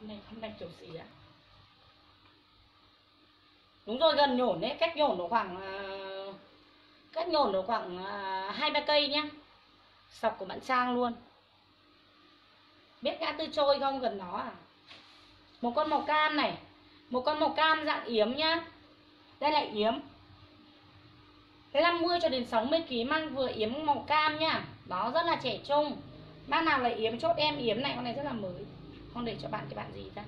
Này không đánh kiểu gì á. Đúng rồi, gần nhổn đấy, cách nhổn độ khoảng 2-3 cây nhá. Sọc của bạn Trang luôn. Biết ngã tư trôi không, gần đó à? Một con màu cam này, một con màu cam dạng yếm nhá. Đây là yếm. Cái 50 cho đến 60 kg mang vừa yếm màu cam nhá. Đó, rất là trẻ trung. Bác nào là yếm chốt em yếm này, con này rất là mới. Con để cho bạn cái bạn gì ra.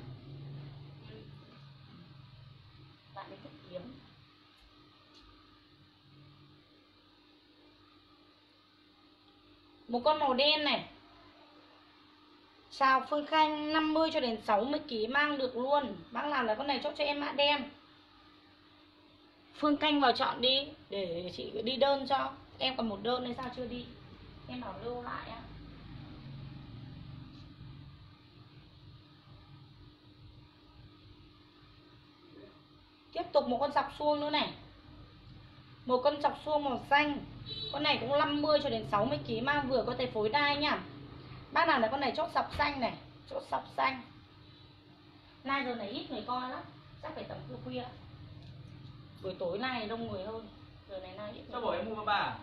Bạn ấy thích yếm. Một con màu đen này. Chào Phương Khanh, 50 cho đến 60 kg mang được luôn. Bác nào là con này chốt cho em mã đen. Phương Khanh vào chọn đi để chị đi đơn cho. Em còn một đơn hay sao chưa đi? Em bảo lưu lại á. Tiếp tục một con dọc suông nữa này. Một con dọc suông màu xanh. Con này cũng 50 cho đến 60 kg mang vừa có thể phối đai nhá. Bác nào là con này chốt dọc xanh này, chốt dọc xanh. Nay giờ này ít người coi lắm, chắc phải tầm khuya. Buổi tối nay đông người hơn. Giờ này nay ít. Sao bảo em mua bà?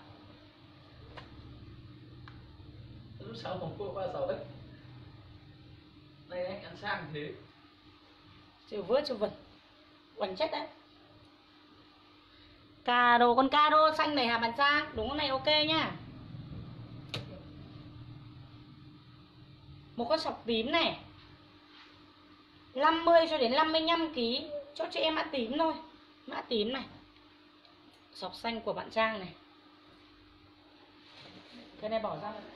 Lúc sau một cô qua giàu đấy. Đây anh ăn sang thế. Chịu vớt cho vật. Quẩn chết đấy. Cà đồ, con cà đô xanh này hả bạn Trang? Đúng, con này ok nhá. Một con sọc tím này, 50 cho đến 55 kg, chốt cho em mã tím thôi. Mã tím này. Sọc xanh của bạn Trang này. Cái này bỏ ra là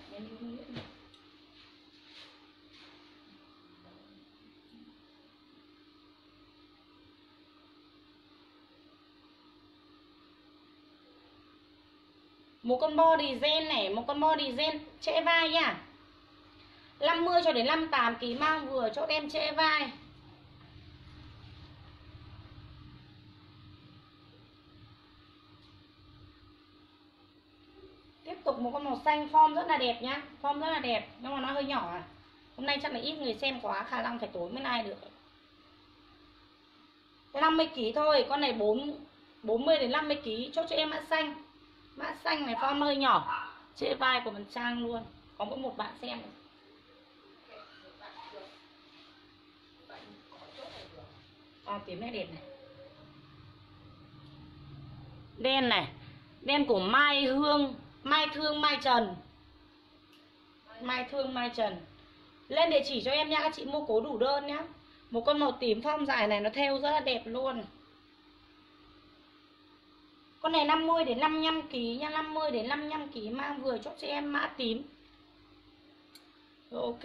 một con body gen này, một con body gen trễ vai nha. 50 cho đến 58 kg mang vừa chốt em trễ vai. Tiếp tục một con màu xanh, form rất là đẹp nhá. Form rất là đẹp, nhưng mà nó hơi nhỏ à. Hôm nay chắc là ít người xem quá, khả năng phải tối mới like được. 50 kg thôi, con này 40 đến 50 kg, chốt cho em mã xanh. Mã xanh này form hơi nhỏ, trễ vai của mình Trang luôn. Có mỗi một bạn xem. Tím này đẹp này. Đen này, đen của Mai Hương, Mai Thương, Mai Trần. Mai Thương, Mai Trần. Lên địa chỉ cho em nhá, các chị mua cố đủ đơn nhá. Một con màu tím form dài này nó theo rất là đẹp luôn. Con này 50 đến 55 kg nha, 50 đến 55 kg mang vừa chốt cho em mã tím. Rồi, ok.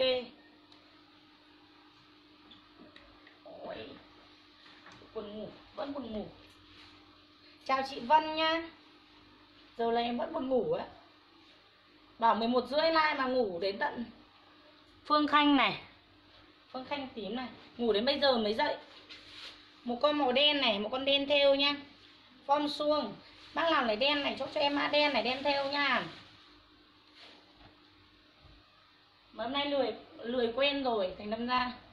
Ôi. Buồn ngủ, vẫn buồn ngủ. Chào chị Vân nhá. Giờ này em vẫn buồn ngủ á. Bảo 11h30 like mà ngủ đến tận. Phương Khanh này, Phương Khanh tím này, ngủ đến bây giờ mới dậy. Một con màu đen này, một con đen thêu nhá. Form suông. Bác nào lấy đen này chốt cho em mã đen này, đen thêu nha. Mà hôm nay lười quen rồi thành đâm ra